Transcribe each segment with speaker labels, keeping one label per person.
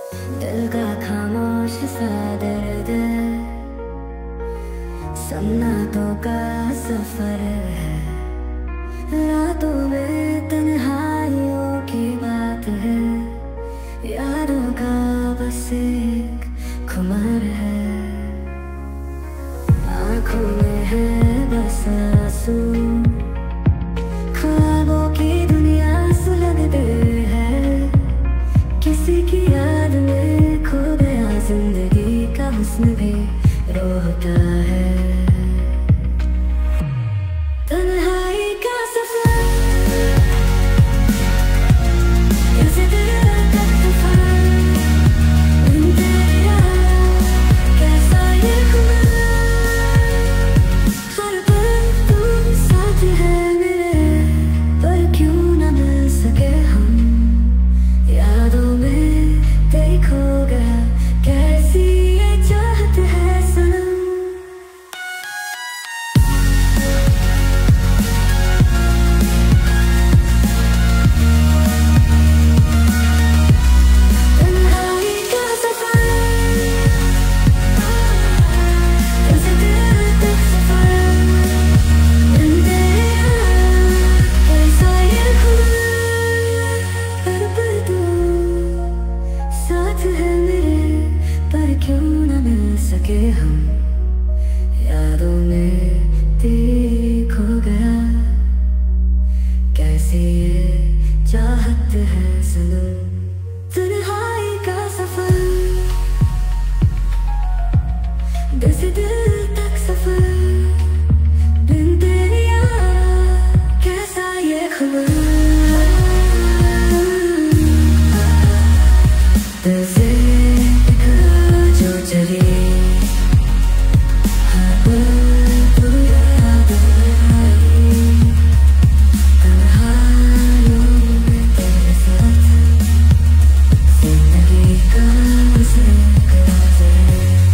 Speaker 1: दिल का खामोश सा दर्द, सन्नाटों का सफर है। रातों में तन्हाइयों की बात है, यारों का बस एक खुमार है। आँखों में है बस आंसू, ख्वाबों की दुनिया सुलगते है। किसी की याद में खो गया जिंदगी का हुस्न भी रोता है। तन्हाई का सफर, कैसे दिल का सफर, तेरा कैसा ये खुमार। हर पल तू साथ है मेरे, पर क्यों न मिल सके हम। यादों में तेरी खो गया, कैसी ये चाहत है सनम। तन्हाई का सफर, कैसे दिल तक सफर, तेरा कैसा ये खुमार। हर पल तू साथ है मेरे, पर क्यों न मिल सके हम। यादों में तेरी खो गया, कैसी ये चाहत है सनम। तन्हाई का सफर, दिल से दिल तक सफर, बिन तेरे यार कैसा ये खुमार। दिल से निकल जो चली, हर पल तू याद आई। तन्हाइयों में तेरे साथ, जिंदगी का बस एक राज है।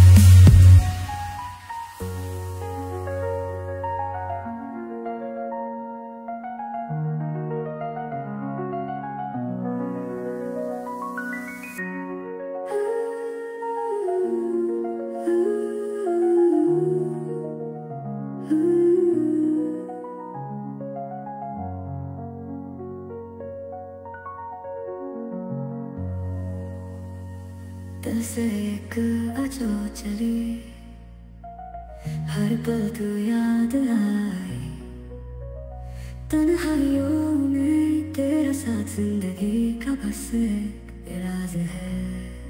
Speaker 1: दिल से एक अजो चली, हर पल तू याद आई। तन्हाइयों में तेरा साथ, जिंदगी का बस एक राज है।